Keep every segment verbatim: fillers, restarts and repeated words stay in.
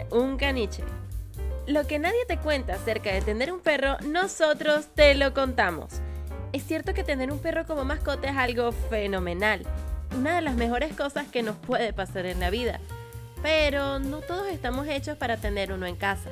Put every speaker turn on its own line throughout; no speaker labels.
un caniche. Lo que nadie te cuenta acerca de tener un perro, nosotros te lo contamos. Es cierto que tener un perro como mascota es algo fenomenal, una de las mejores cosas que nos puede pasar en la vida, pero no todos estamos hechos para tener uno en casa.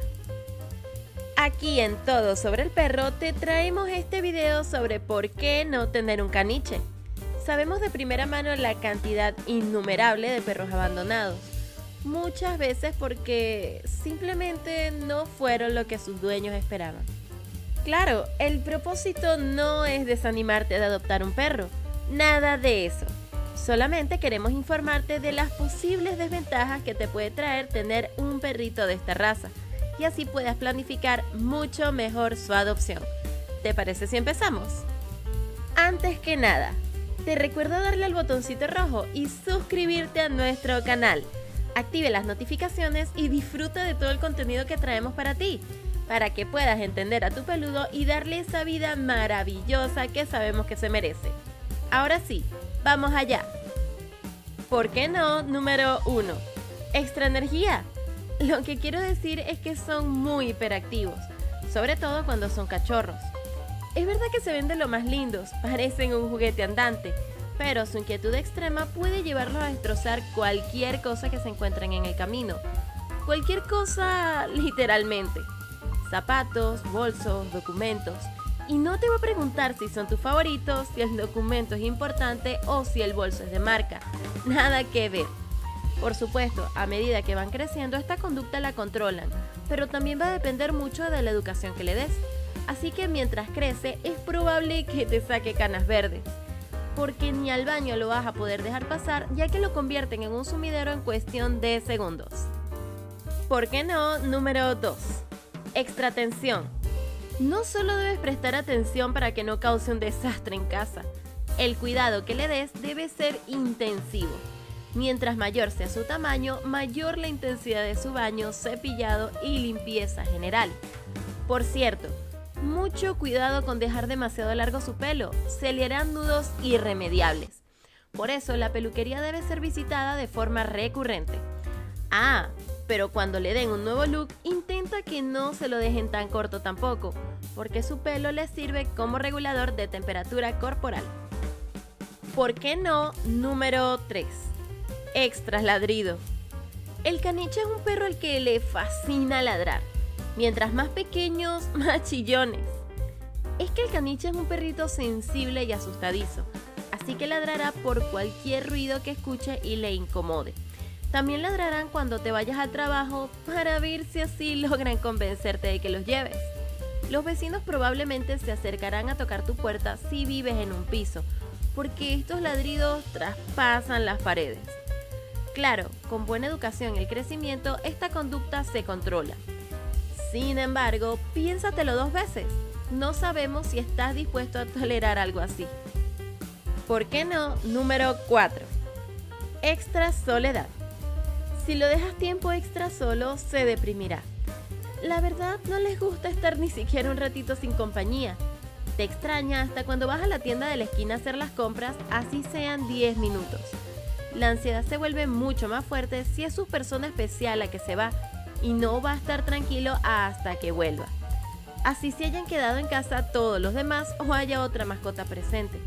Aquí en Todo sobre el Perro te traemos este video sobre por qué no tener un caniche. Sabemos de primera mano la cantidad innumerable de perros abandonados, muchas veces porque simplemente no fueron lo que sus dueños esperaban. Claro, el propósito no es desanimarte de adoptar un perro, nada de eso. Solamente queremos informarte de las posibles desventajas que te puede traer tener un perrito de esta raza, y así puedas planificar mucho mejor su adopción. ¿Te parece si empezamos? Antes que nada, te recuerdo darle al botoncito rojo y suscribirte a nuestro canal. Active las notificaciones y disfruta de todo el contenido que traemos para ti, para que puedas entender a tu peludo y darle esa vida maravillosa que sabemos que se merece. Ahora sí, vamos allá. ¿Por qué no? Número uno. Extra energía. Lo que quiero decir es que son muy hiperactivos, sobre todo cuando son cachorros. Es verdad que se ven de lo más lindos, parecen un juguete andante, pero su inquietud extrema puede llevarlos a destrozar cualquier cosa que se encuentren en el camino. Cualquier cosa, literalmente. Zapatos, bolsos, documentos. Y no te voy a preguntar si son tus favoritos, si el documento es importante o si el bolso es de marca. Nada que ver. Por supuesto, a medida que van creciendo, esta conducta la controlan, pero también va a depender mucho de la educación que le des. Así que mientras crece, es probable que te saque canas verdes, porque ni al baño lo vas a poder dejar pasar, ya que lo convierten en un sumidero en cuestión de segundos. ¿Por qué no? Número dos. Extra atención. No solo debes prestar atención para que no cause un desastre en casa, el cuidado que le des debe ser intensivo. Mientras mayor sea su tamaño, mayor la intensidad de su baño, cepillado y limpieza general. Por cierto, mucho cuidado con dejar demasiado largo su pelo, se le harán nudos irremediables. Por eso la peluquería debe ser visitada de forma recurrente. Ah, pero cuando le den un nuevo look, intenta que no se lo dejen tan corto tampoco, porque su pelo le sirve como regulador de temperatura corporal. ¿Por qué no? Número tres. Extras ladrido. El caniche es un perro al que le fascina ladrar. Mientras más pequeños, más chillones. Es que el caniche es un perrito sensible y asustadizo, así que ladrará por cualquier ruido que escuche y le incomode. También ladrarán cuando te vayas al trabajo para ver si así logran convencerte de que los lleves. Los vecinos probablemente se acercarán a tocar tu puerta si vives en un piso, porque estos ladridos traspasan las paredes. Claro, con buena educación y el crecimiento, esta conducta se controla. Sin embargo, piénsatelo dos veces. No sabemos si estás dispuesto a tolerar algo así. ¿Por qué no? Número cuatro. Extra soledad. Si lo dejas tiempo extra solo, se deprimirá. La verdad, no les gusta estar ni siquiera un ratito sin compañía. Te extraña hasta cuando vas a la tienda de la esquina a hacer las compras, así sean diez minutos. La ansiedad se vuelve mucho más fuerte si es su persona especial la que se va y no va a estar tranquilo hasta que vuelva. Así se hayan quedado en casa todos los demás o haya otra mascota presente.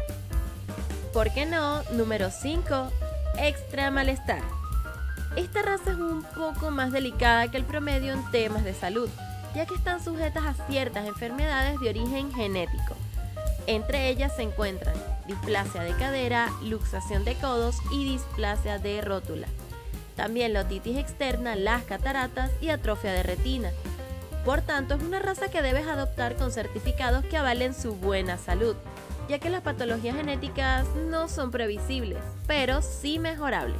¿Por qué no? Número cinco. Extra malestar. Esta raza es un poco más delicada que el promedio en temas de salud, ya que están sujetas a ciertas enfermedades de origen genético. Entre ellas se encuentran displasia de cadera, luxación de codos y displasia de rótula. También la otitis externa, las cataratas y atrofia de retina. Por tanto, es una raza que debes adoptar con certificados que avalen su buena salud, ya que las patologías genéticas no son previsibles, pero sí mejorables.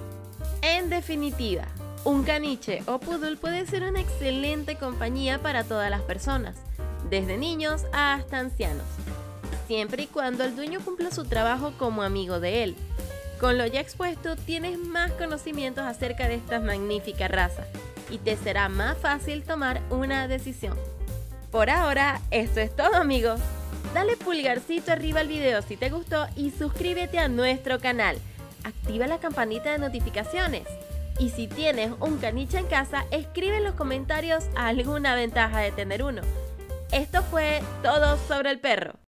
En definitiva, un caniche o poodle puede ser una excelente compañía para todas las personas, desde niños hasta ancianos, siempre y cuando el dueño cumpla su trabajo como amigo de él. Con lo ya expuesto, tienes más conocimientos acerca de esta magnífica raza y te será más fácil tomar una decisión. Por ahora, esto es todo, amigos. Dale pulgarcito arriba al video si te gustó y suscríbete a nuestro canal. Activa la campanita de notificaciones. Y si tienes un caniche en casa, escribe en los comentarios alguna ventaja de tener uno. Esto fue todo sobre el perro.